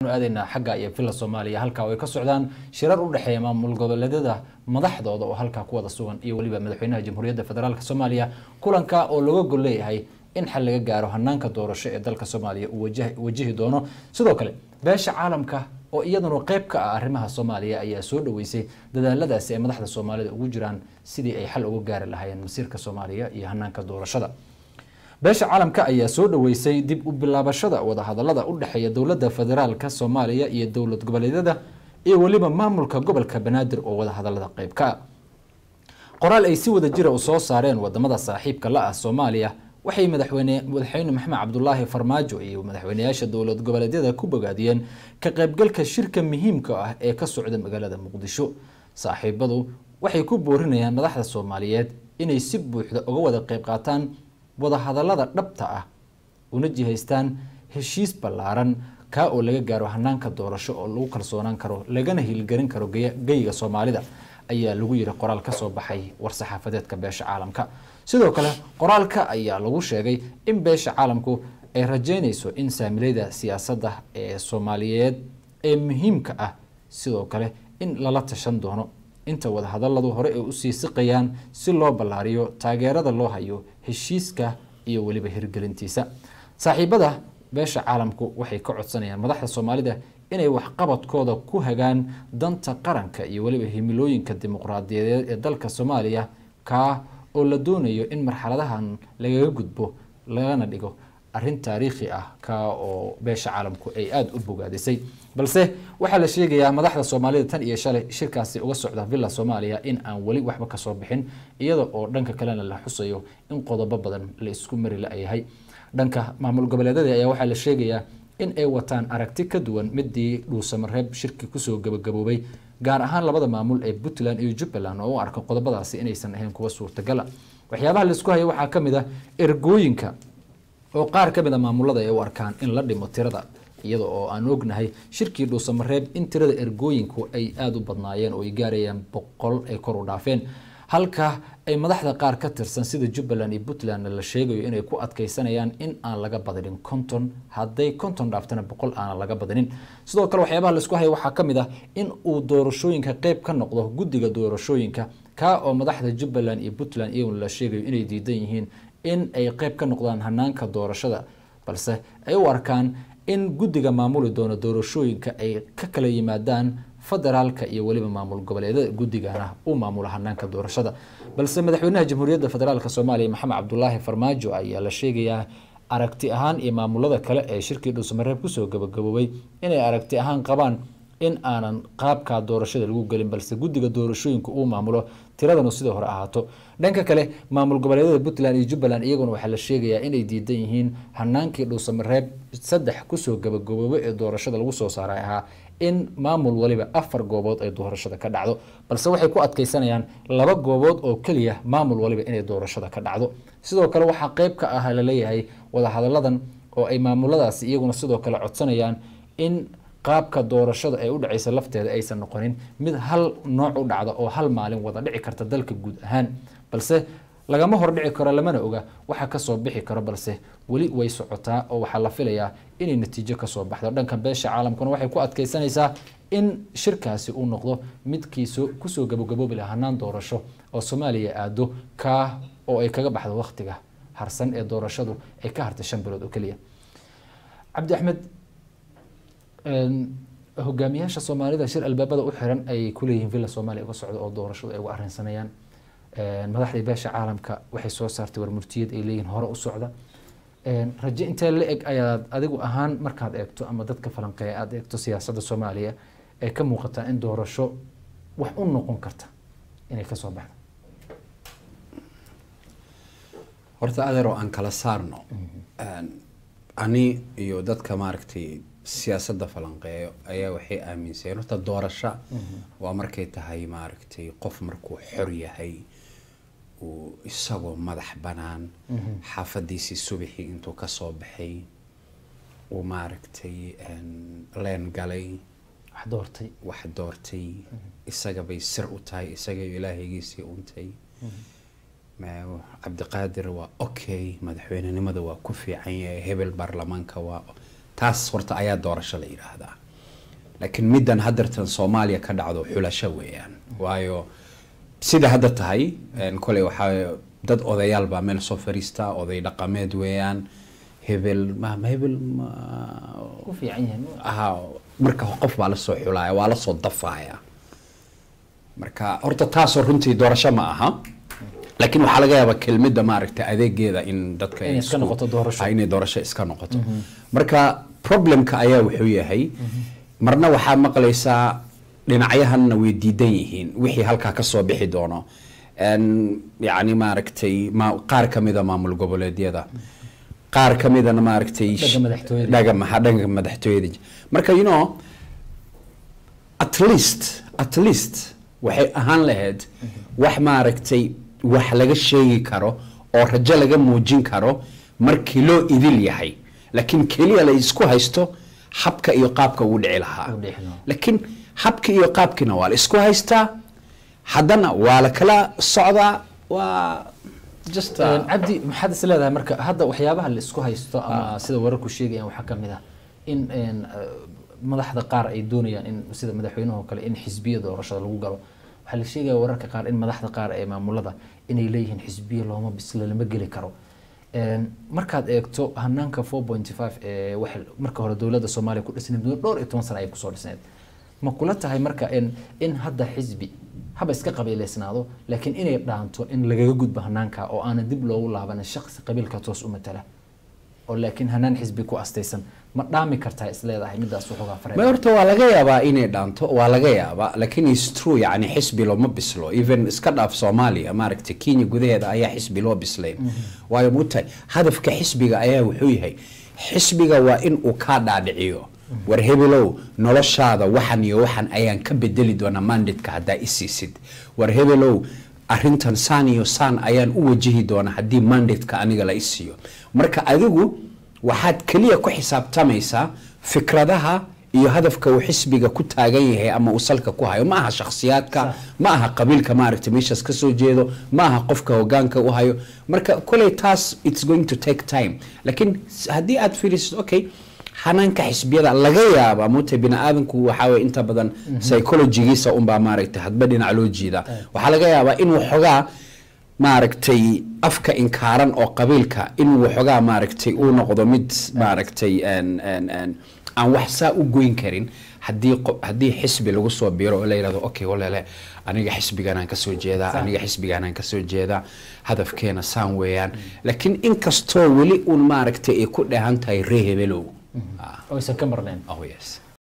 aadayna xagga iyo filla Soomaaliya halka ay ka socdaan shirar u dhaxeeya maamul goboleedyada madaxdooda oo halka ku wada sugan iyo waliba madaxweynaha Jamhuuriyadda Federaalka Soomaaliya kulanka oo laga gol leeyahay in xal laga gaaro hanaanka doorasho ee dalka Soomaaliya uu wajahi doono sidoo kale beesha caalamka oo iyaduna qayb ka ah arrimaha Soomaaliya ayaa soo dhaweysay dadaaladaasi ay madaxda Soomaalida ugu jiraan sidii ay xal uga gaari lahaayeen masiirka Soomaaliya iyo hanaanka doorashada beesha caalamka ayaa soo dhaweysay dib u bilaabashada wada hadallada u dhaxeeya dawladda federaalka Soomaaliya iyo dawlad goboleedyada iyo waliba maamulka gobolka Banaadir oo wada hadallada qayb ka qoraal ay si wada jira u soo saareen wadamada saaxiibka la ah Soomaaliya waxay madaxweyne Maxamed Cabdullaahi Farmaajo iyo madaxweynayaasha dawlad goboleedyada ku bogaadiyeen ka qaybgalka shirka muhiimka ah ee ka socda magaalada Muqdisho saaxiibadu waxay ku boorinayaan madaxda Soomaaliyeed inay si buuxda uga wada qayb qaataan wada hadallada dhabta ah una jihaystaan heshiis ballaaran ka oo laga gaaro hanaanka doorasho oo lagu kalsoonaan karo lagana hilgarin karo geyga Soomaalida ayaa lagu yiri qoraal ka soo baxay war saxaafadeedka beesha caalamka sidoo kale qoraalka ayaa lagu sheegay in beesha caalamku ay rajeynayso in saamilayda siyaasadda ee Soomaaliyeed ee muhiimka ah sidoo kale in lala tashan doono inta wada hadalladu hore ay u sii siqayaan si loo ballaariyo taageerada loo hayo heshiiska iyo waliba hirgelintiisa saaxiibada beesha caalamku waxay ka codsanayaan madaxda Soomaalida inay wax qabadkooda ku hagaan danta qaranka iyo waliba himilooyinka dimuqraadiyadeed ee dalka Soomaaliya ka oo la doonayo in marxaladahan laga gudbo lagana dhigo arrin taariikhi ah ka oo beesha caalamku ay aad u bogaadisay balse waxa la sheegayaa madaxda Soomaalida tan iyo shalay shirkaasi uga socda villa Soomaaliya in aan wali waxba ka soo bixin iyada oo dhanka kalena la xusayo in qodobo badan la isku mari la yahay dhanka maamul goboleedyada ayaa waxa la sheegayaa in ay wataan aragti ka duwan midii dhuusamareeb shirki ku soo gabagaboobay gaar ahaan labada maamul ee Puntland iyo Jubbaland oo arka qodobadaasi inaysan ahayn kuwa suurtagal ah waxyaabaha la isku hayo waxa kamid ah ergooyinka oo qaar kamid ah maamulada ay u arkaan in la dhimo tirada iyada oo aan ognahay shirkii dhuusamareeb in tirada ergooyinku ay aad u badnaayeen oo ay gaarayaan 100 ay kor u dhaafeen halka ay madaxda qaar ka tirsan sida Jubbaland iyo Puntland la sheegayo inay ku adkeysanayaan in aan laga badalin konton haday konton dhaaftana 100 aan laga badalin sidoo kale waxyaabaha la isku hayo waxa kamid ah in uu doorashooyinka qayb ka noqdo guddiga doorashooyinka ka oo madaxda Jubbaland iyo Puntland iyaguna la sheegayo inay diidan yihiin in ay qayb ka noqdaan hanaanka doorashada balse ay u arkaan in guddiga maamuli doono doorashooyinka ay ka kala yimaadaan federaalka iyo waliba maamul goboleedyada guddigana uu maamulo hanaanka doorashada balse madaxweynaha Jamhuuriyadda Federaalka Soomaaliya Maxamed Cabdullaahi Farmaajo ayaa la sheegayaa aragti ahaan iyo maamulada kale ee shirkii dhuusamareeb ku soo gabagaboobay inay aragti ahaan qabaan in aanan qaabka doorashada lagu galin balse guddiga doorashooyinka uu maamulo tiradana sidoo hore ahaato dhanka kale maamul goboleedyada Puntland iyo Jubbaland iyaguna waxa la sheegayaa inay diidan yihiin hanaankii dhuusamareeb 3 ku soo gabagaboobay ee doorashada lagu soo saaray ahaa in maamul waliba 4 goobood ay doorashada ka dhacdo balse waxay ku adkeysanayaan 2 goobood oo kaliya maamul waliba inay doorashada ka dhacdo sidoo kale waxa qayb ka ah la leeyahay wada hadalladan oo ay maamuladaasi iyaguna sidoo kale codsanayaan in qaabka doorashada ay u dhacaysa lafteeda aysan noqonin mid hal nooc u dhacda oo hal maalin wada dhici karta dalka guud ahaan balse lagama hor dhici karo lamana oga waxa ka soo bixi karo balse wali way socotaa oo waxa la filayaa inay natiijo ka soo baxdo dhanka beesha caalamkuna waxay ku adkeysanaysaa in shirkaasi uu noqdo midkiisu ku soo gabagaboobi lahaa hanaan doorasho oo Soomaaliya aado ka oo ay kaga baxdo waqtiga harsan ee doorashadu ay ka hartay 5 bilood oo kaliya Cabdi Axmed hogaamiyaasha Soomaalida shir albaabada u xiran ay ku leeyihiin villa Soomaaliya uga socdo oo doorashadu ay uga arrinsanayaan madaxda beesha caalamka waxay soo saartay warmurtiyad ay leeyihiin hore u socda rajo intee la eg ayaad adigu ahaan markaad eegto ama dadka falanqeeya aad eegto siyaasadda Soomaaliya ee ka muuqata in doorasho wax u noqon karta inay ka soo baxdo horta adeero aan kala saarno ani iyo dadka maaragtay siyaasadda falanqeeyo ayaa waxay aaminsan horta doorasho waa markay tahay maaragtay qof markuu xor yahay oo isagoo madax banaan xaafadiisii subaxii intuu ka soo baxay oo maaragtay leen galay wax doortay isaga bay sir u tahay isaga ilaahigiisii untay cabdiqaadir waa okay madaxweynenimada waa ku fiican yahay hebel baarlamaanka waa taas horta ayaa doorasho la yiraahdaa laakiin middan hadartan Soomaaliya ka dhacdo xulasho weeyaan waayo sida hadda tahay kolay waxa dad odayaal baa meel soo fariista oday dhaqameed weeyaan hebel ma ku fiican yahay marka qof baa la soo xulaaya waa la soo dafaaya marka horta taas runtii doorasho ma aha laakiin waxa laga yaabaa kelmadda maaragtay adeegeeda in dadka ay iska noqoto doorasho inay doorasho iska noqoto marka problemka ayaa wuxuu yahay marna waxaa maqlaysaa dhinacyahanna way diidan yihiin wixii halkaa ka soo bixi doono yani maaragtay qaar ka mida maamul goboleedyada qaar ka midana maaragtay dhanka madaxtooyada marka you know at least waxay ahaan lahayd wax maaragtay wax laga sheegi karo oo rajo laga muujin karo markii loo idil yahay laakiin kaliya la isku haysto habka iyo qaabka uu dhici lahaa laakiin habka iyo qaabkina waa la isku haystaa haddana waa la kala socdaa waa just cabdi maxaad is leedahay marka hadda waxyaabaha la isku haysto ama sida wararku sheegayaan waxaa ka mid ah in madaxda qaar ay doonayaan in sida madaxweynuhu kale in xisbiya doorashada lagu galo waxaa la sheegaya wararka qaar in madaxda qaar ee maamulada inay leeyihiin xisbiya looma bisla lama geli karo markaad eegto hanaanka 4.5 ee wax marka hore dawladda Soomaaliya ku dhisnay muddo dhowr iyo 10 sano ay ku soo dhisneed ma kula tahay marka in hadda xisbi haba iska qabiileysnaado laakiin inay dhaanto in lagaga gudbo hanaanka oo aan dib loogu laaban shakhsi qabiilka toos u matala oo laakiin hanaan xisbi ku astaysan ma dhaami kartaa is leedahay midaas wuxuu faray ma horta waa laga yaabaa inay dhaanto waa laga yaabaa laakiin is true yani xisbi loo ma bislo even iska dhaaf Soomaaliya maaragtay Kenya gudaheeda ayaa xisbi loo bislayn waayo mutay hadafka xisbiga ayaa wuxuu yahay xisbiga waa in uu ka dhaadhiciyo war hebelow noloshaada waxan iyo waxan ayaan ka bedeli doonaa mandate-ka hadaa isiisid war hebelow arrintan saan iyo saan ayaan u wajihi doonaa haddii mandate-ka aniga la isiiyo marka adigu waxaad kaliya ku xisaabtamaysaa fikradaha iyo hadafka uu xisbiga ku taagan yahay ama uu salka ku hayo ma aha shakhsiyaadka ma aha qabiilka maaragtay meeshaas ka soo jeedo ma aha qofka hoggaanka u hayo marka kulay taas it's going to take time laakiin haddii aad fiirisid okay hanaanka xisbiyada laga yaaba mutay bini'aadanku waxa way inta badan psychology-giisa unbaa maaragtay hadba dhinac loo jeeda waxaa laga yaabaa in waxoogaa maaragtay afka inkaaran oo qabiilka in waxoogaa maaragtay uu noqdo mid maaragtay aan wax saa u goyn karin haddii xisbi lagu soo biiro oo la yiraahdo okay walaale aniga xisbigan aan ka soo jeedaa aniga xisbigan aan ka soo jeedaa hadafkeena saan weeyaan laakiin inkastoo weli un maaragtay ay ku dhahan tahay reehebelow oo isan ka marneen oh yes